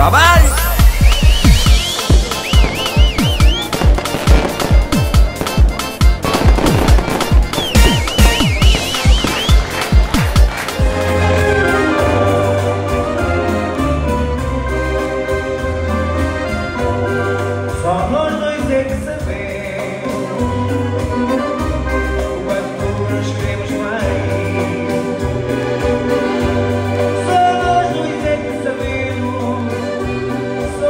Trabalho! Só nós dois é que sabemos quando nos queremos bem. Só nós dois é que sabemos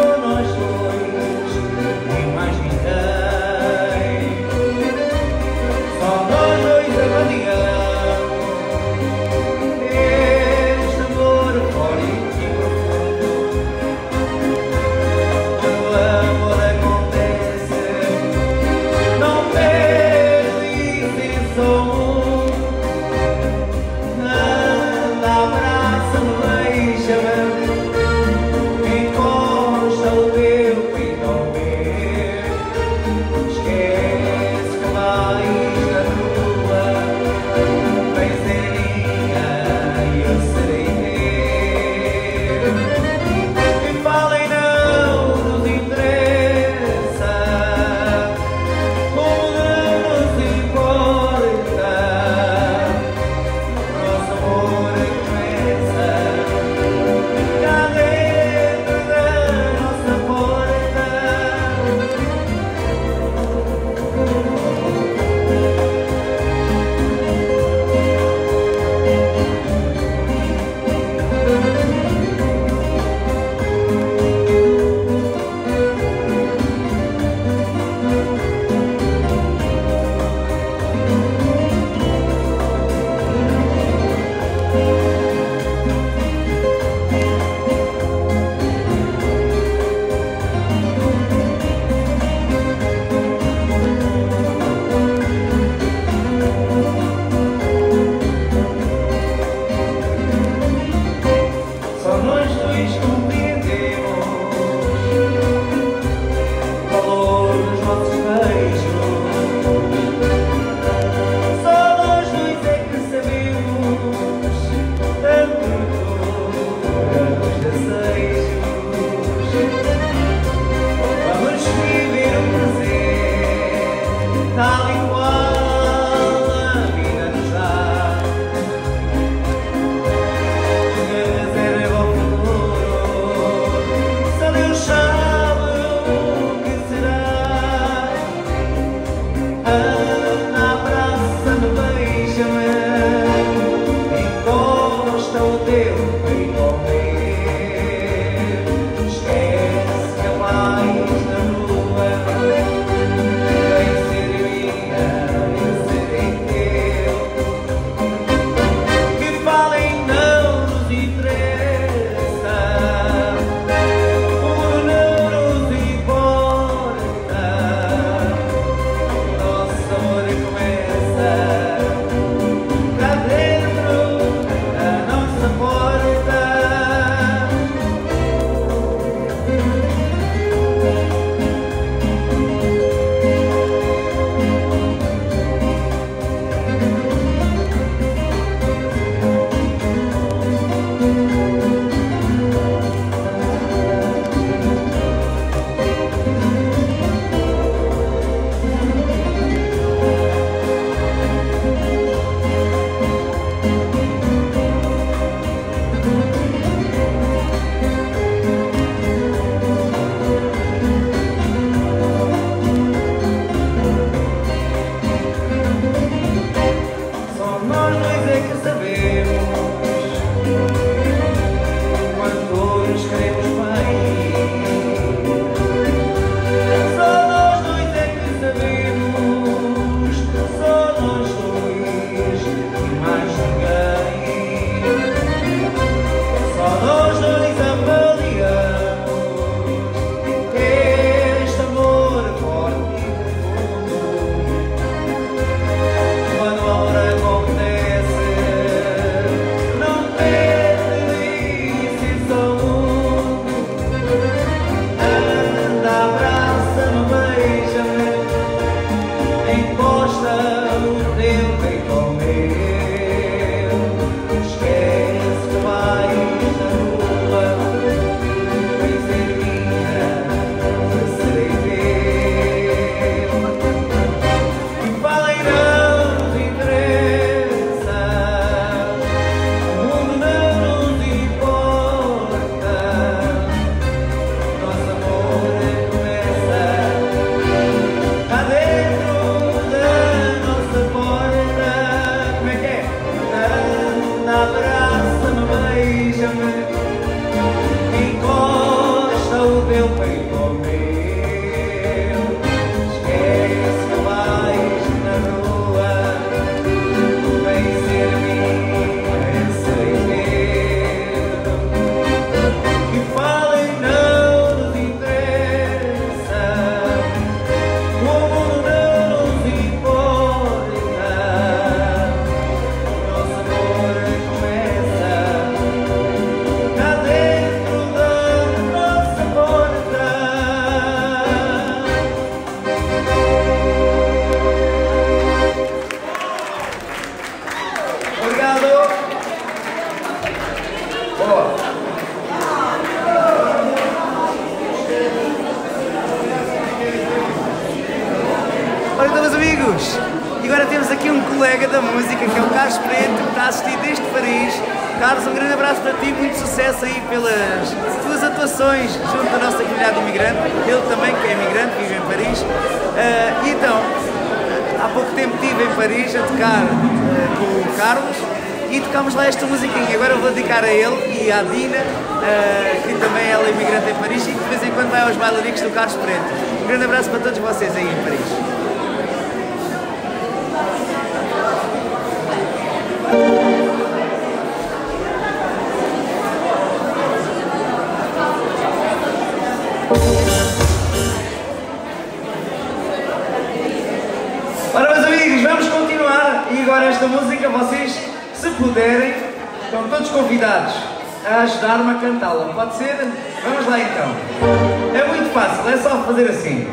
a assistir desde Paris. Carlos, um grande abraço para ti, muito sucesso aí pelas tuas atuações junto da nossa comunidade imigrante, ele também que é imigrante, vive em Paris. E então, há pouco tempo estive em Paris a tocar com o Carlos e tocámos lá esta musiquinha. Agora eu vou dedicar a ele e à Dina, que também ela é imigrante em Paris e que de vez em quando vai aos bailaricos do Carlos Preto. Um grande abraço para todos vocês aí em Paris. Ora, meus amigos, vamos continuar e agora esta música, vocês, se puderem, estão todos convidados a ajudar-me a cantá-la. Pode ser? Vamos lá então. É muito fácil, é só fazer assim.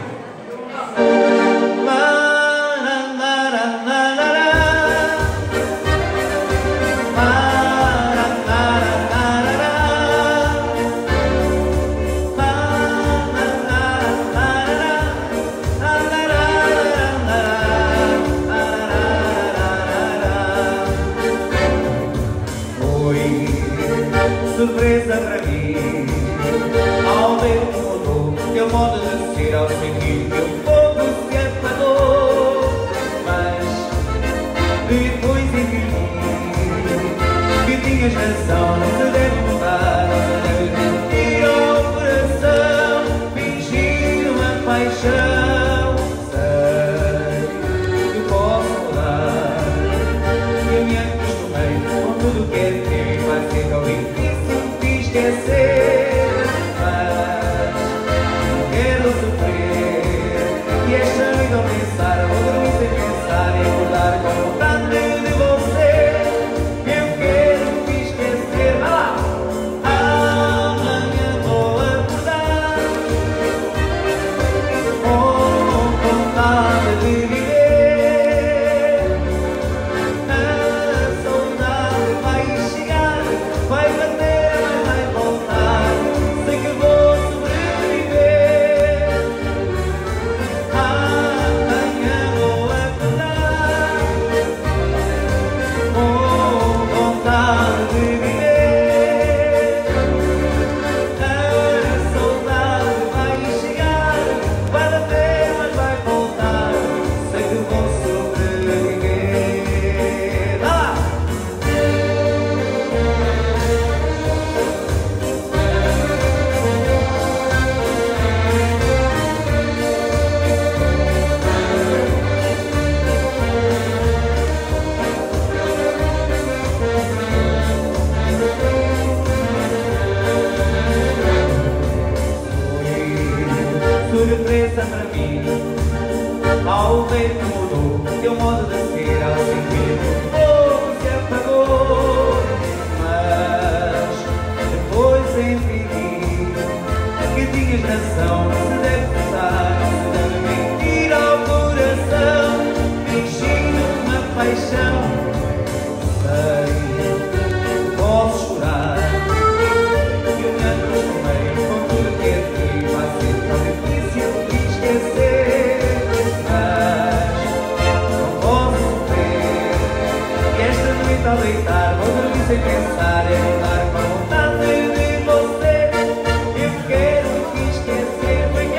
Surpresa para mim, ao ver que mudou teu modo de ser, ao sentir que o fogo se apagou. Mas depois entendi que tinhas razão, não se deve mudar, não se deve mentir ao coração, fingir uma paixão. Sei que posso mudar, eu me acostumei com tudo que é teu e vai ser tão difícil esquecer, mas não quero sofrer. E esta noite ao pensar, vou dormir sem pensar e acordar com vontade de você. Eu quero te esquecer, vai lá! Amanhã vou acordar com vontade de viver. A saudade vai chegar, vai bater. Surpresa para mim, ao ver que mudou teu modo de ser, ao sentir que o fogo se apagou. Mas depois entendi que tinhas razão, não se deve pensar, não se deve mentir ao coração, fingindo uma paixão. Sei, posso chorar, que eu me acostumei com tudo que é teu e vai ser tão difícil de esquecer, mas não posso sofrer. E esta noite ao deitar vou dormir sem pensar e acordar com vontade de você. Eu quero te esquecer, venha.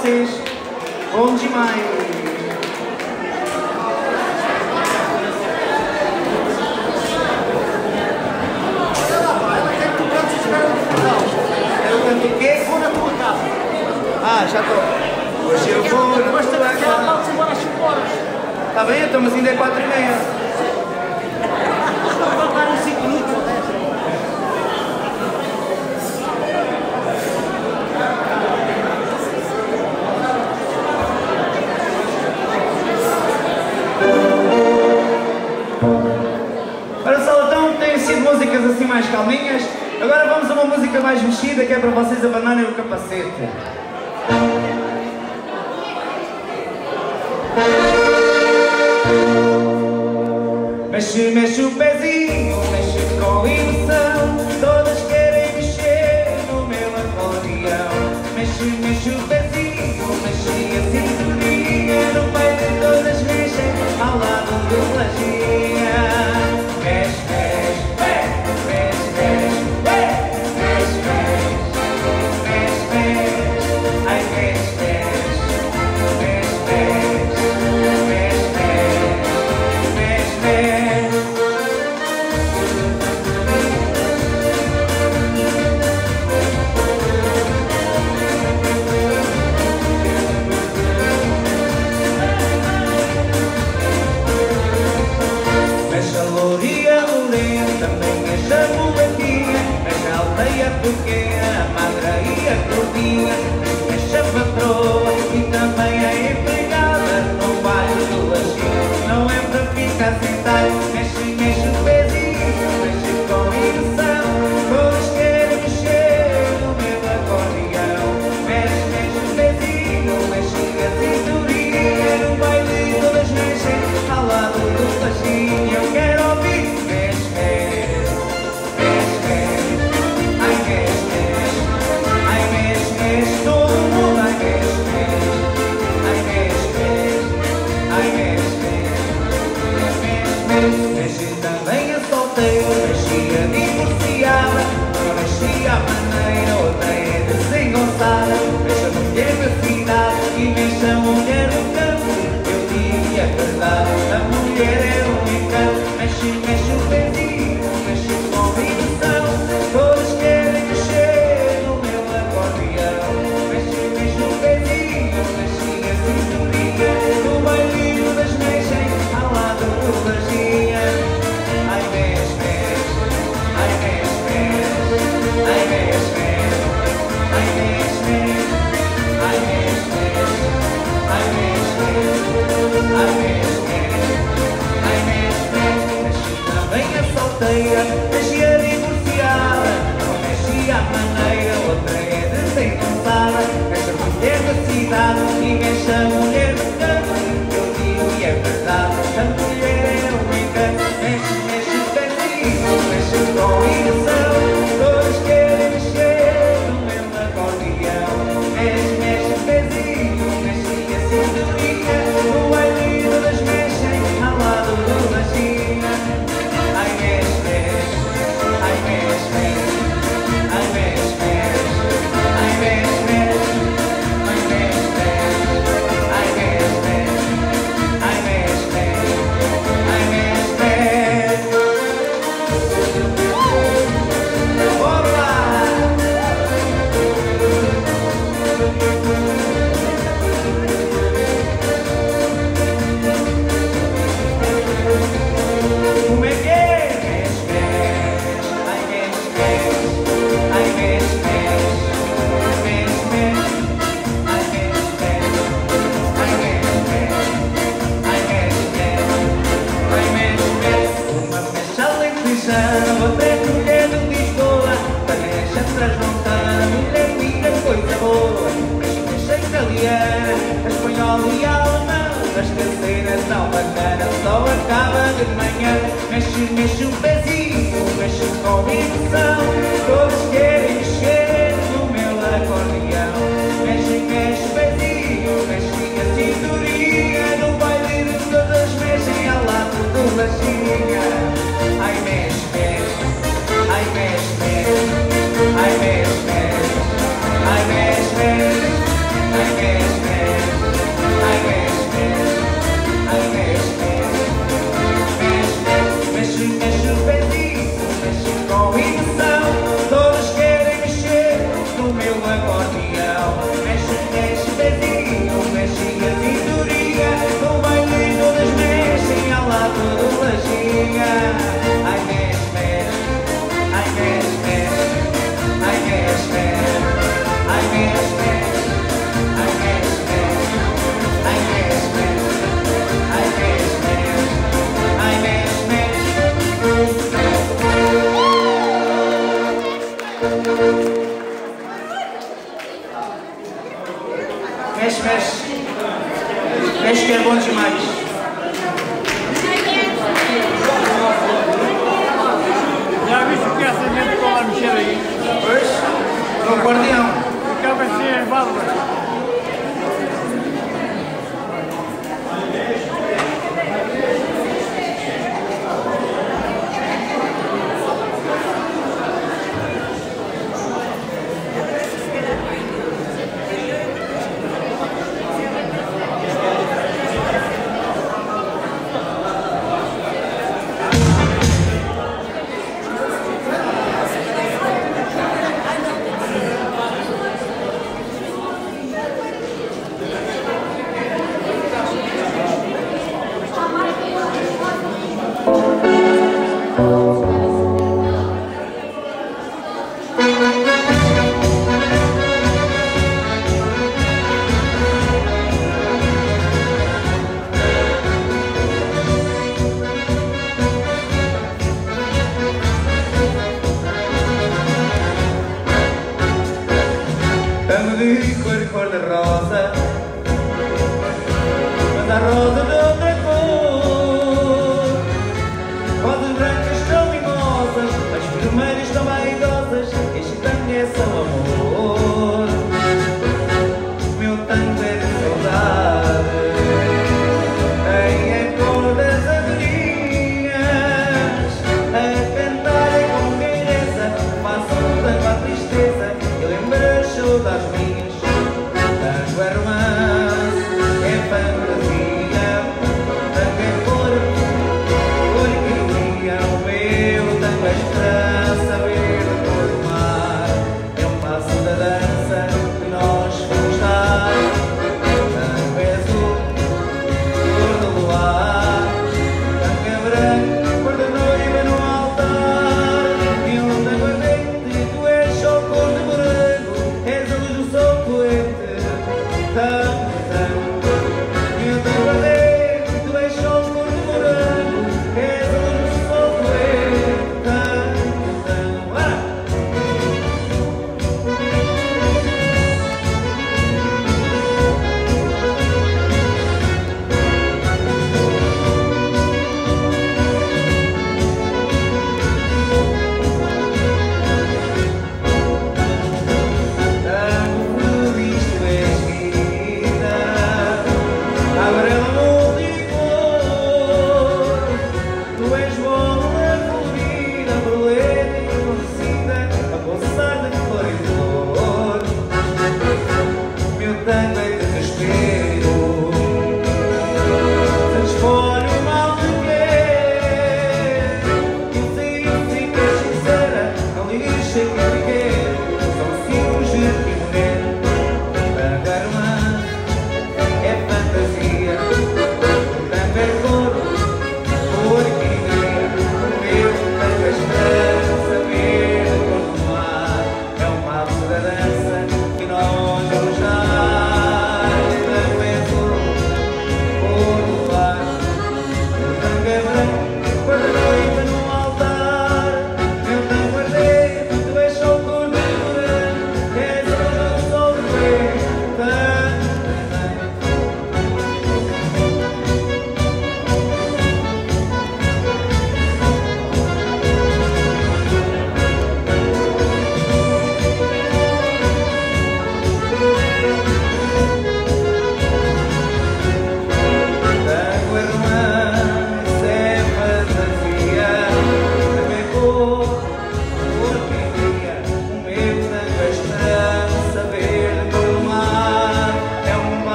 vocês. Bom demais. O quê? Vou na tua casa. Ah, já estou. Hoje eu vou na tua casa. Vamos embora às 5 horas. Está bem, então, mas ainda é 4h30. Faltaram 5 minutos ou 10. Ora, Salatão, têm sido músicas assim mais calminhas. Agora vamos a uma música mais mexida, que é para vocês abanarem o capacete. Mexe, mexe o pezinho, mexe com emoção. Todas querem mexer no meu acordeão. Mexe, mexe o pezinho, mexe a cinturinha. No peito todas mexem ao lado do lajinha. Mexe, mexe, mexe, mexe, mexe, mexe, mexe, mexe, ai mexe, mexe, mexe, mexe, mexe, mexe. Mexe a lourinha, lourinha, também mexe a mulatinha. Mexe a aldeia pequena, a magra e a gordinha. Mexe a patroa e também a empregada. No bairro do Lajinho, não é para ficar sentado. Mexe, mexe o pezinho, mexe com emoção. Todos querem mexer no meu acordeão. Mexe, mexe o pezinho, mexe a cinturinha. No baile todas mexem ao lado do Lajinho. Eu quero ouvir mexe, mexe, mexe, mexe. Ai mexe, mexe, ai mexe, mexe. Todo mundo ai mexe, mexe. Ai mexe, mexe, ai mexe, mexe. Mexe, mexe também a solteira, mexe a divorciada. Uma mexe à maneira, outra é desengonçada. Mexe a mulher da cidade e mexe a mulher do campo. Eu digo que é verdade, a mulher é um encanto. Mexe, mexe o pezinho, mexe com emoção. Todos querem mexer no meu acordeão. Mexe, mexe o pezinho, mexe a cinturinha. No bailinho das mexem ao lado do Lajinha. Ai mexe, mexe, ai mexe, mexe, ai mexe, mexe, ai mexe, mexe, ai mexe, mexe, ai mexe, mexe, ai mexe, mexe, ai mexe, mexe. Mexe também a solteira, mexe a divorciada. Não mexe à maneira, outra é desengonçada. Mexe a mulher da cidade e mexe a mulher do campo. Eu digo e é verdade, a mulher é um encanto. Mexe, mexe o pezinho, mexe com emoção. Todos querem mexer no meu acordeão. Mexe, mexe o pezinho, mexe a cinturinha. No bailinho das mexem ao lado do Lajinha. Ai mexe, mexe, ai mexe, mexe, ai mexe, mexe, ai mexe, mexe, ai mexe, mexe, ai mexe, mexe, ai mexe, mexe, ai mexe, mexe. Opa! Como é que é? Mexe, mexe, ai mexe, mexe, ai mexe, mexe, mexe, mexe, ai mexe, mexe, ai mexe, mexe, ai mexe, mexe, ai mexe, mexe. Uma mexe alentejana, outra é mulher de Lisboa. Da mexe transmontana, mulher minha coisa boa. Mexe, mexe italiana, espanhola e alemã. As caseiras não bacana, só acaba de manhã. Mexe, mexe o pezinho, mexe com emoção. Todos querem mexer no meu acordeão. Mexe, mexe o pezinho, mexe a cinturinha. No baile de todas mexem ao lado do Lajinha. Ai mexe, mexe, ai mexe, mexe, ai mexe, mexe, ai mexe, mexe, ai mexe,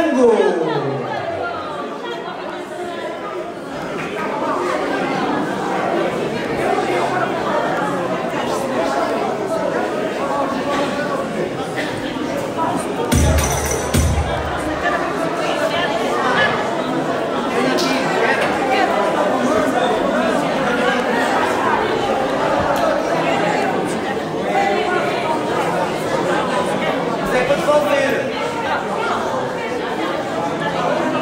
Tango! É para devolver.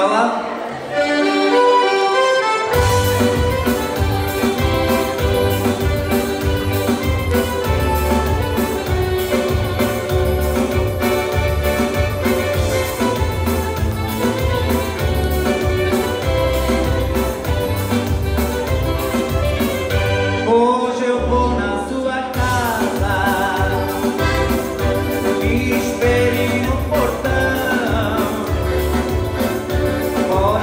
Bora lá? Hoje eu vou na sua casa, me espere no portão.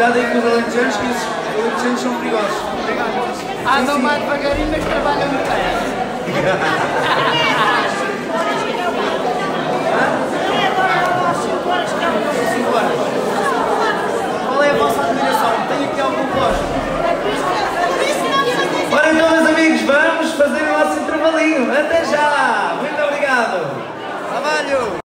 cuidado aí com os alentejanos, que os alentejanos são perigosos. Andam mais devagarinho, mas trabalham no pé. Qual é a vossa admiração? Tem aqui algum relógio? Ora então, meus amigos, vamos fazer o nosso intervalinho. Até já! Muito obrigado! Trabalho!